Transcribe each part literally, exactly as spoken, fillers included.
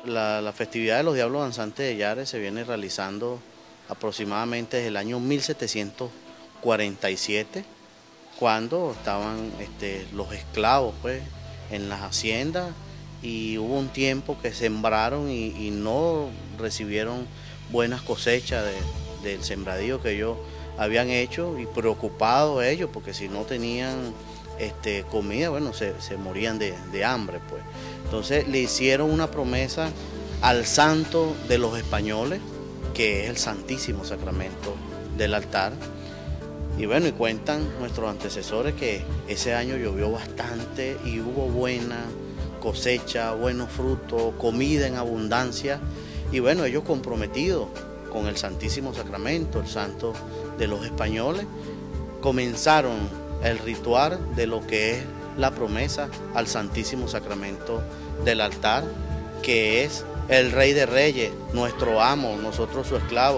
La, la festividad de los Diablos Danzantes de Yare se viene realizando aproximadamente desde el año mil setecientos cuarenta y siete, cuando estaban este, los esclavos pues, en las haciendas, y hubo un tiempo que sembraron y, y no recibieron buenas cosechas de, del sembradío que ellos habían hecho, y preocupados ellos porque si no tenían este, comida, bueno, se, se morían de, de hambre pues. Entonces le hicieron una promesa al santo de los españoles, que es el Santísimo Sacramento del altar. Y bueno, y cuentan nuestros antecesores que ese año llovió bastante y hubo buena cosecha, buenos frutos, comida en abundancia. Y bueno, ellos comprometidos con el Santísimo Sacramento, el santo de los españoles, comenzaron el ritual de lo que es la promesa al Santísimo Sacramento del altar, que es el Rey de Reyes, nuestro amo, nosotros su esclavo,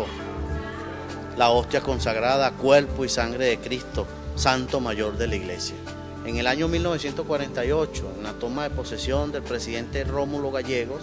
la hostia consagrada, cuerpo y sangre de Cristo, Santo Mayor de la Iglesia. En el año mil novecientos cuarenta y ocho, en la toma de posesión del presidente Rómulo Gallegos,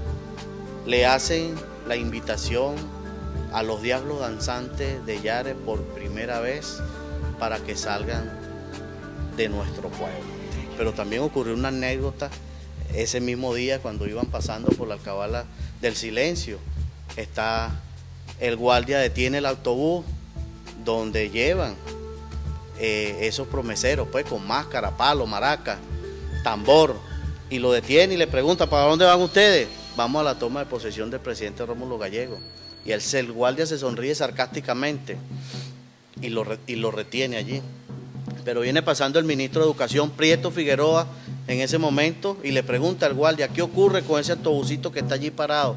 le hacen la invitación a los Diablos Danzantes de Yare por primera vez para que salgan de nuestro pueblo. Pero también ocurrió una anécdota ese mismo día cuando iban pasando por la alcabala del silencio. Está el guardia, detiene el autobús donde llevan eh, esos promeseros, pues con máscara, palo, maraca, tambor, y lo detiene y le pregunta: ¿para dónde van ustedes? Vamos a la toma de posesión del presidente Rómulo Gallegos. Y él, el guardia se sonríe sarcásticamente y lo, y lo retiene allí. Pero viene pasando el ministro de Educación, Prieto Figueroa, en ese momento, y le pregunta al guardia: ¿qué ocurre con ese autobusito que está allí parado?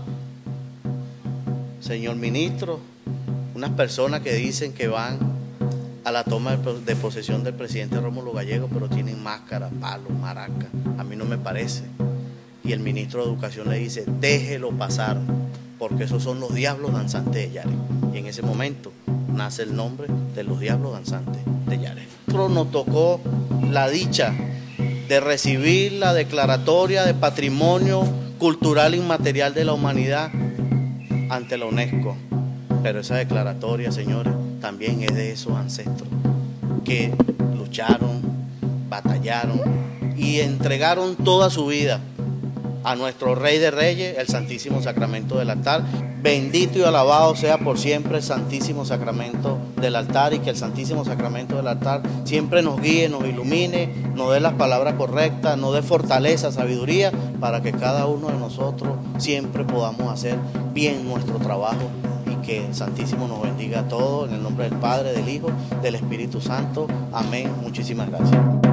Señor ministro, unas personas que dicen que van a la toma de posesión del presidente Rómulo Gallegos, pero tienen máscara, palo, maraca. A mí no me parece. Y el ministro de Educación le dice: déjelo pasar, porque esos son los Diablos Danzantes de Yare. Y en ese momento nace el nombre de los Diablos Danzantes de Yare. Nos tocó la dicha de recibir la declaratoria de Patrimonio Cultural Inmaterial de la Humanidad ante la UNESCO. Pero esa declaratoria, señores, también es de esos ancestros que lucharon, batallaron y entregaron toda su vida a nuestro Rey de Reyes, el Santísimo Sacramento del altar. Bendito y alabado sea por siempre el Santísimo Sacramento del altar, y que el Santísimo Sacramento del altar siempre nos guíe, nos ilumine, nos dé las palabras correctas, nos dé fortaleza, sabiduría, para que cada uno de nosotros siempre podamos hacer bien nuestro trabajo, y que el Santísimo nos bendiga a todos, en el nombre del Padre, del Hijo, del Espíritu Santo. Amén. Muchísimas gracias.